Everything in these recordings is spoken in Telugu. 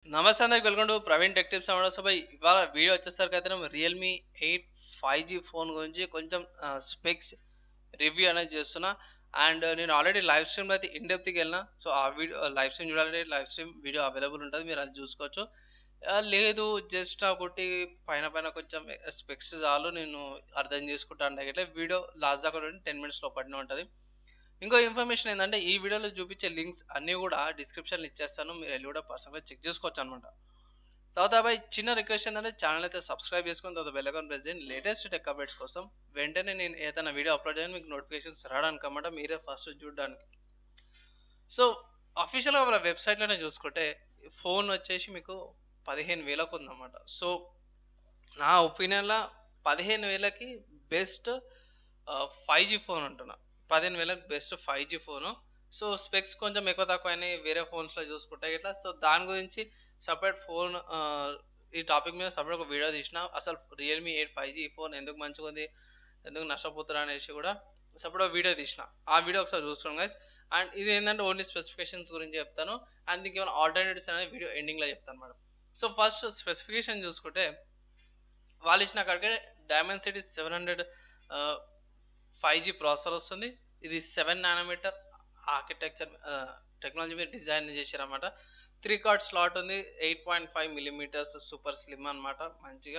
నమస్తే అందరికి welcome to Praveen tech tips అన్నమాట. సో ఇవాళ వీడియో వచ్చేసరికి అయితే రియల్మీ 8 5G ఫోన్ గురించి కొంచెం స్పెక్స్ రివ్యూ అనేది చేస్తున్నా. అండ్ నేను ఆల్రెడీ లైవ్ స్ట్రీమ్లో అయితే ఇన్ డెప్త్కి వెళ్ళిన. సో ఆ వీడియో లైవ్ స్ట్రీమ్ చూడాలంటే లైవ్ స్ట్రీమ్ వీడియో అవైలబుల్ ఉంటుంది, మీరు అది చూసుకోవచ్చు. లేదు జస్ట్ ఒకటి పైన పైన కొంచెం స్పెక్స్ చాలు నేను అర్థం చేసుకుంటాను అంటే వీడియో లాస్ట్ దాకా 10 minutes లోపలనే ఉంటుంది. ఇంకో ఇన్ఫర్మేషన్ ఏంటంటే ఈ వీడియోలో చూపించే లింక్స్ అన్నీ కూడా డిస్క్రిప్షన్లో ఇచ్చేస్తాను, మీరు వెళ్ళి కూడా పర్సనల్గా చెక్ చేసుకోవచ్చు అనమాట. తర్వాత బై చిన్న రిక్వెస్ట్ ఏంటంటే ఛానల్ అయితే సబ్స్క్రైబ్ చేసుకుని తర్వాత బెల్ ఐకాన్ ప్రెస్ చేయండి. లేటెస్ట్ టెక్ అప్డేట్స్ కోసం వెంటనే నేను ఏదైనా వీడియో అప్లోడ్ చేయని మీకు నోటిఫికేషన్స్ రావడానికి అన్నమాట, మీరే ఫస్ట్ చూడడానికి. సో అఫీషియల్గా వాళ్ళ వెబ్సైట్లోనే చూసుకుంటే ఫోన్ వచ్చేసి మీకు 15,000కు ఉందన్నమాట. సో నా ఒపీనియన్లో 15,000కి బెస్ట్ 5G ఫోన్ ఉంటున్నా. 15,000కి best 5G phone. So specs కొంచెం ఎక్కువ తక్కువ అయినాయి వేరే ఫోన్స్లో చూసుకుంటే ఇట్లా. సో దాని గురించి సపరేట్ ఫోన్ ఈ టాపిక్ మీద సపరేట్ ఒక వీడియో తీసిన. అసలు రియల్మీ 8 5G ఫోన్ ఎందుకు మంచిగా ఉంది, ఎందుకు నష్టపోతున్నా అనేసి కూడా సపరేట్ వీడియో తీసిన. ఆ వీడియో ఒకసారి చూసుకోండి గైస్. అండ్ ఇది ఏంటంటే ఓన్లీ స్పెసిఫికేషన్స్ గురించి చెప్తాను, అండ్ దీనికి ఏమైనా ఆల్టర్నేటివ్స్ అనేది వీడియో ఎండింగ్లో చెప్తాను మేడం. సో ఫస్ట్ స్పెసిఫికేషన్ చూసుకుంటే వాళ్ళు ఇచ్చిన కాడికే డైమెన్సిటీ 700 5G ప్రాసెసర్ వస్తుంది. ఇది 7nm ఆర్కిటెక్చర్ టెక్నాలజీ మీద డిజైన్ చేశారన్నమాట. 3 కార్డ్ స్లాట్ ఉంది. 8.5mm సూపర్ స్లిమ్ అనమాట, మంచిగా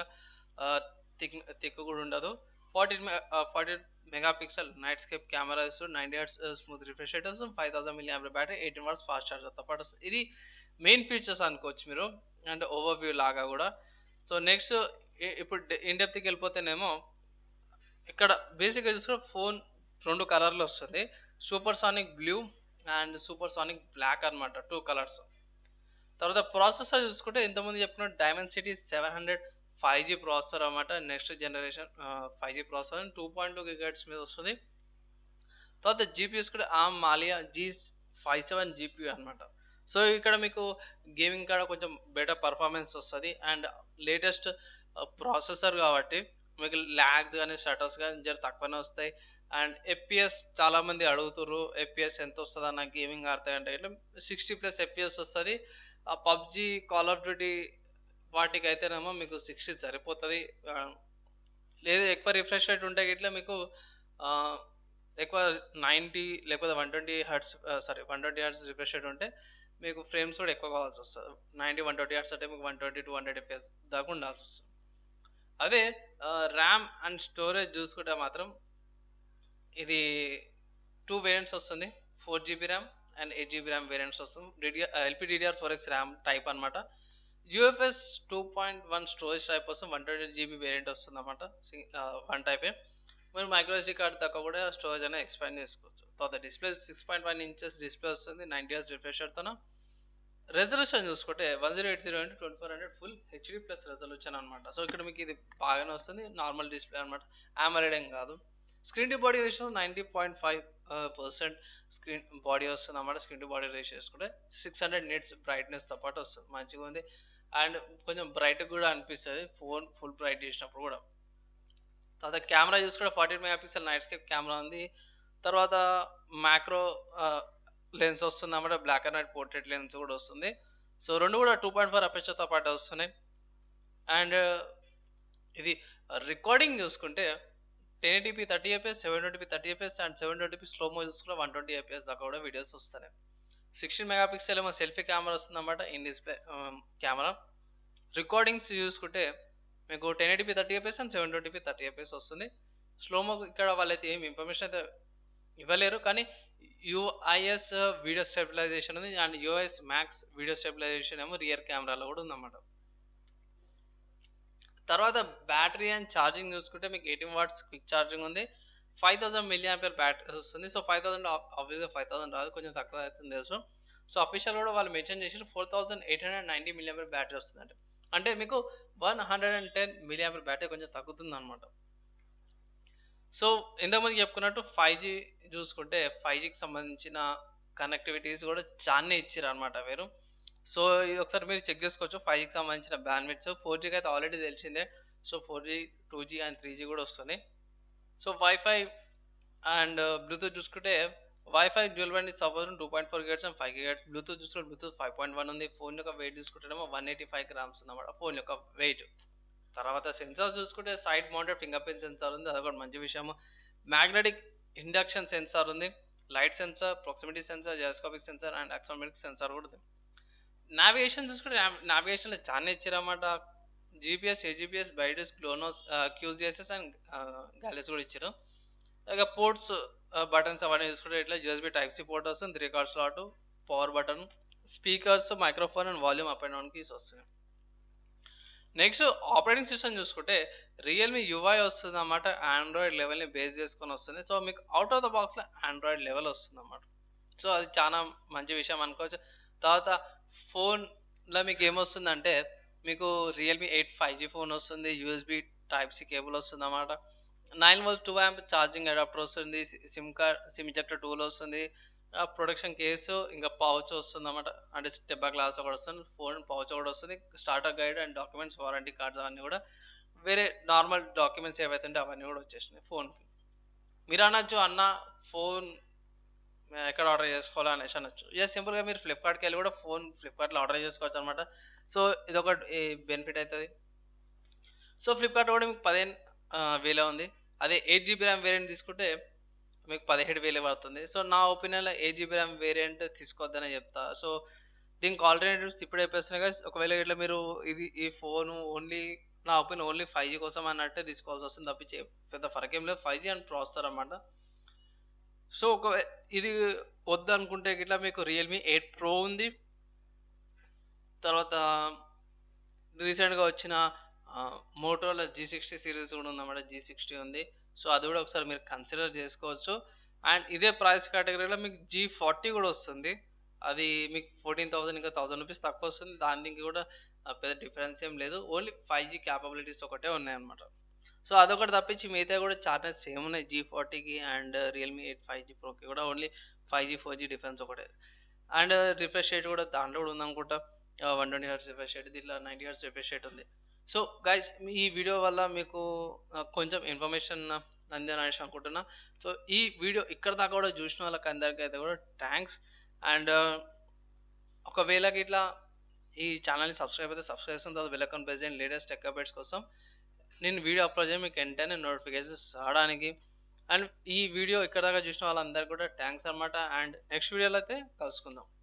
థిక్ కూడా ఉండదు. 40 మెగాపిక్సెల్ నైట్ స్కేప్ కెమెరా ఇస్తుంది. 90Hz స్మూత్ రిఫ్రెష్ రేట్ వస్తుంది. 5000 mAh బ్యాటరీ, 18 watts ఫాస్ట్ ఛార్జర్తో పాటు వస్తుంది. ఇది మెయిన్ ఫీచర్స్ అనుకోవచ్చు మీరు, అండ్ ఓవర్వ్యూ లాగా కూడా. సో నెక్స్ట్ ఇప్పుడు ఇన్ డెప్త్కి వెళ్ళిపోతేనేమో ఇక్కడ బేసిక్గా చూసుకుంటే ఫోన్ 2 కలర్లు వస్తుంది. Supersonic blue and supersonic black అనమాట, 2 కలర్స్. తర్వాత ప్రాసెసర్ చూసుకుంటే ఇంతకుముందు చెప్పుకున్న డైమెన్సిటీ 700 5G ప్రాసెసర్ అనమాట. Next generation 5G processor 2.2 GHz మీద వస్తుంది. తర్వాత జీపీ చూసుకుంటే ఆర్మ్ మాలియా G57 జీపీ అనమాట. సో ఇక్కడ మీకు గేమింగ్ కాడ కొంచెం బెటర్ పర్ఫార్మెన్స్ వస్తుంది. అండ్ లేటెస్ట్ ప్రాసెసర్ కాబట్టి మీకు ల్యాగ్స్ కానీ షటర్స్ కానీ జర తక్కువనే వస్తాయి. అండ్ ఎఫ్పిఎస్ చాలామంది అడుగుతుర్రు, ఎఫ్పిఎస్ ఎంత వస్తుంది అన్న గేమింగ్ ఆడతాయంటే ఇట్లా 60+ ఎఫ్పిఎస్ వస్తుంది. ఆ పబ్జి కాల్ ఆఫ్ డ్యూటీ వాటికి అయితేనేమో మీకు 60 సరిపోతుంది. లేదు ఎక్కువ రిఫ్రెష్ రేట్ ఉంటే ఇట్లా మీకు ఎక్కువ 90 లేకపోతే 120 Hz 120 Hz రిఫ్రెష్ రేట్ ఉంటే మీకు ఫ్రేమ్స్ కూడా ఎక్కువ కావాల్సి వస్తుంది. 90 120 Hz అంటే మీకు 120 to 100 FPS దాకా ఉండాల్సి వస్తుంది. అదే ర్యామ్ అండ్ స్టోరేజ్ చూసుకుంటే మాత్రం ఇది 2 వేరియంట్స్ వస్తుంది. 4GB RAM and 8GB RAM variants వస్తుంది. LPDDR4X ర్యామ్ టైప్ అనమాట. UFS 2.1 స్టోరేజ్ టైప్ వస్తుంది. 128GB వేరియంట్ వస్తుంది అనమాట, వన్ టైపే. మీరు మైక్రోఎస్డి కార్డ్ తక్కువ కూడా స్టోరేజ్ అనేది ఎక్స్పాండ్ చేసుకోవచ్చు. తర్వాత డిస్ప్లే 6.1 inches డిస్ప్లే వస్తుంది. 90Hz refresh రేట్తో. రెజల్యూషన్ చూసుకుంటే 1080x2400 full HD plus resolution అనమాట. సో ఇక్కడ మీకు ఇది బాగానే వస్తుంది, నార్మల్ డిస్ప్లే అనమాట, AMOLED ఏం కాదు. Screen to body ratio 90.5% screen body వస్తుంది అన్నమాట. స్క్రీన్ టు బాడీ రేషియో చేసుకుంటే 600 nits బ్రైట్నెస్తో పాటు వస్తుంది, మంచిగా ఉంది. అండ్ కొంచెం బ్రైట్ కూడా అనిపిస్తుంది ఫోన్ ఫుల్ బ్రైట్ చేసినప్పుడు కూడా. తర్వాత కెమెరా చూసుకుంటే 40 మెగాపిక్సెల్ నైట్ స్కేప్ కెమెరా ఉంది. తర్వాత మ్యాక్రో లెన్స్ వస్తుంది అన్నమాట, black and white portrait lens కూడా వస్తుంది. సో రెండు కూడా 2.4 అపర్చర్తో పాటు వస్తున్నాయి. అండ్ ఇది రికార్డింగ్ చూసుకుంటే 1080p 30fps, 720p 30fps and 720p slow-mo చూసుకుంటే 120fps దాకా కూడా వీడియోస్ వస్తున్నాయి. 16 మెగాపిక్సెల్ ఏమో సెల్ఫీ కెమెరా వస్తుంది అన్నమాట, ఇన్ డిస్ప్లే కెమెరా. రికార్డింగ్స్ చూసుకుంటే మీకు 1080p 30fps and 720p 30fps వస్తుంది. స్లోమో ఇక్కడ వాళ్ళైతే ఏం ఇన్ఫర్మేషన్ అయితే ఇవ్వలేరు, కానీ యూఐఎస్ వీడియో స్టెబిలైజేషన్ ఉంది. And UIS max video stabilisation ఏమో రియర్ కెమెరాలో కూడా ఉందన్నమాట. తర్వాత బ్యాటరీ అండ్ ఛార్జింగ్ చూసుకుంటే మీకు 18 watts క్విక్ ఛార్జింగ్ ఉంది. 5000 mAh బ్యాటరీ వస్తుంది. సో 5000 ఆబ్వియస్గా 5000 రాదు, కొంచెం తక్కువ అవుతుంది తెలుసు. సో అఫీషియల్ కూడా వాళ్ళు మెన్షన్ చేసి 4890 mAh బ్యాటరీ వస్తుంది. అంటే మీకు 110 mAh బ్యాటరీ కొంచెం తగ్గుతుంది అనమాట. సో ఇంతకుముందు చెప్పుకున్నట్టు 5G చూసుకుంటే 5Gకి సంబంధించిన కనెక్టివిటీస్ కూడా చాలానే ఇచ్చారు అనమాట మీరు. సో ఇది ఒకసారి మీరు చెక్ చేసుకోవచ్చు 5Gకి సంబంధించిన బ్యాండ్విడ్త్. 4Gకి అయితే ఆల్రెడీ తెలిసిందే. So 4G 2G and 3G కూడా వస్తుంది. సో వైఫై అండ్ బ్లూటూత్ చూసుకుంటే wifi dual band is suppose 2.4 GHz and 5 GHz. Bluetooth చూసుకుంటే బ్లూటూత్ 5.1 ఉంది. ఫోన్ యొక్క వెయిట్ చూసుకుంటేనేమో 185 గ్రామ్స్ ఉందన్నమాట ఫోన్ యొక్క వెయిట్. తర్వాత సెన్సార్ చూసుకుంటే side mounted fingerprint sensor ఉంది, అదొకటి మంచి విషయం. మ్యాగ్నెటిక్ ఇండక్షన్ సెన్సార్ ఉంది, light sensor, proximity sensor, gyroscopic sensor and accelerometer sensor కూడా ఉంది. నావిగేషన్ చూసుకుంటే నావిగేషన్లో చాలా ఇచ్చారన్నమాట. GPS, AGPS, Beidou, క్లోనోస్, క్యూజిఎస్ఎస్ and galaxy కూడా ఇచ్చారు. ఇక పోర్ట్స్ బటన్స్ అవన్నీ చూసుకుంటే ఇట్లా యూఎస్బీ టైప్ సి పోర్ట్ వస్తుంది, 3 card slot, power button, speakers, microphone and volume up and down keys వస్తుంది. నెక్స్ట్ ఆపరేటింగ్ సిస్టమ్ చూసుకుంటే రియల్మీ యుఐ వస్తుంది అన్నమాట. ఆండ్రాయిడ్ లెవెల్ని బేస్ చేసుకొని వస్తుంది. సో మీకు అవుట్ ఆఫ్ ద బాక్స్లో ఆండ్రాయిడ్ లెవెల్ వస్తుంది అన్నమాట. సో అది చాలా మంచి విషయం అనుకోవచ్చు. తర్వాత ఫోన్లో మీకు ఏమొస్తుందంటే మీకు రియల్మీ 8 5G ఫోన్ వస్తుంది, యూఎస్బీ టైప్ సి కేబుల్ వస్తుంది అన్నమాట. 9V 2A ఛార్జింగ్ అడాప్టర్ వస్తుంది, సిమ్ ఇజెక్టర్ టూల్ వస్తుంది, ప్రొటెక్షన్ కేసు, ఇంకా పౌచ్ వస్తుంది అన్నమాట. అంటే స్టెప్ బ్యాక్ గ్లాస్ కూడా వస్తుంది, ఫోన్ పౌచ్ కూడా వస్తుంది, starter guide and documents, warranty cards అవన్నీ కూడా, వేరే నార్మల్ డాక్యుమెంట్స్ ఏవైతే ఉంటే అవన్నీ కూడా వచ్చేసినాయి ఫోన్కి. మీరు అనొచ్చు అన్న ఫోన్ ఎక్కడ ఆర్డర్ చేసుకోవాలా అనేసి అనొచ్చు. సింపుల్గా మీరు ఫ్లిప్కార్ట్కి వెళ్ళి కూడా ఫోన్ ఫ్లిప్కార్ట్లో ఆర్డర్ చేసుకోవచ్చు అనమాట. సో ఇది ఒక బెనిఫిట్ అవుతుంది. సో ఫ్లిప్కార్ట్ కూడా మీకు 15,000 ఉంది. అదే 8GB ర్యామ్ వేరియంట్ తీసుకుంటే మీకు 17,000 పడుతుంది. సో నా ఒపీనియన్లో 8GB ర్యామ్ వేరియంట్ తీసుకోవద్దనే చెప్తా. సో దీనికి ఆల్టర్నేటివ్స్ ఇప్పుడు అయిపోతున్నాయి కదా. ఒకవేళ ఇట్లా మీరు ఈ ఫోన్ ఓన్లీ నా ఒపీనియన్ ఓన్లీ 5G కోసం అన్నట్టే తీసుకోవాల్సి వస్తుంది తప్పించి పెద్ద ఫరక్ ఏం లేదు. 5G అండ్ ప్రాసెసర్ అన్నమాట. సో ఇది వద్దు అనుకుంటే ఇట్లా మీకు రియల్మీ 8 Pro ఉంది. తర్వాత రీసెంట్గా వచ్చిన మోటోరోలా G60 సిరీస్ కూడా ఉందన్నమాట. G60 ఉంది. సో అది కూడా ఒకసారి మీరు కన్సిడర్ చేసుకోవచ్చు. అండ్ ఇదే ప్రైస్ కేటగిరీలో మీకు G40 కూడా వస్తుంది. అది మీకు 14,000 ఇంకా 1,000 రూపీస్ తక్కువ వస్తుంది. దానికి కూడా పెద్ద డిఫరెన్స్ ఏం లేదు. ఓన్లీ 5G క్యాపబిలిటీస్ ఒకటే ఉన్నాయన్నమాట. సో అదొకటి తప్పించి మిగతా కూడా చాలా సేమ్ ఉన్నాయి. G40కి అండ్ రియల్మీ 8 5G Proకి కూడా ఓన్లీ 5G 4G డిఫరెన్స్ ఒకటే. అండ్ రిఫ్రెష్ రేట్ కూడా దాంట్లో కూడా ఉందనుకుంటా. 120 Hz రిఫ్రెష్ రేట్, దీంట్లో 90 Hz రిఫ్రెష్ రేట్ ఉంది. సో గైస్ ఈ వీడియో వల్ల మీకు కొంచెం ఇన్ఫర్మేషన్ అందని అనేసి అనుకుంటున్నా. సో ఈ వీడియో ఇక్కడ దాకా కూడా చూసిన వాళ్ళకి అందరికీ అయితే కూడా థ్యాంక్స్. అండ్ ఒకవేళ ఇట్లా ఈ ఛానల్ని సబ్స్క్రైబ్ అయితే సబ్స్క్రైబ్ చేసిన తర్వాత బెల్ ఐకాన్ ప్రెస్ చేయండి లేటెస్ట్ టెక్ అప్డేట్స్ కోసం. నేను వీడియో అప్లోడ్ చేయ మీకు వెంటనే నోటిఫికేషన్స్ రావడానికి. అండ్ ఈ వీడియో ఇక్కడ దాకా చూసిన వాళ్ళందరికీ కూడా థ్యాంక్స్ అనమాట. అండ్ నెక్స్ట్ వీడియోలో అయితే కలుసుకుందాం.